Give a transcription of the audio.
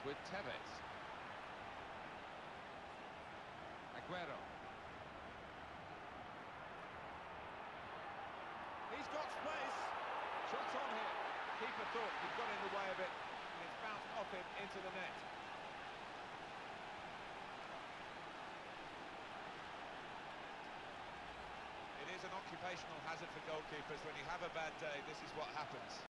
with Tevez. Aguero. He's got space. Shots on here. Keeper thought he'd got in the way of it, and it's bounced off him into the net. It is an occupational hazard for goalkeepers. When you have a bad day, this is what happens.